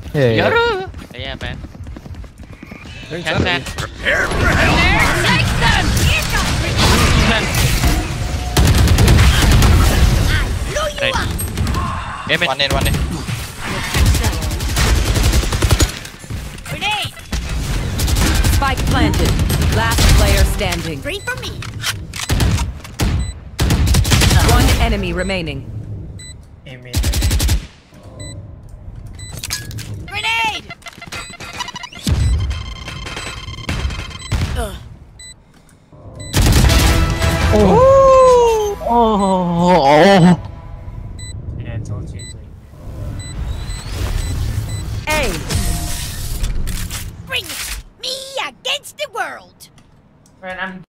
Yeah. Yeah, man. Don't Can tell me. Prepare for hell! Take them! Right. Aim it. One in. Grenade! Spike planted. Last player standing. Three for me. One enemy remaining. Grenade!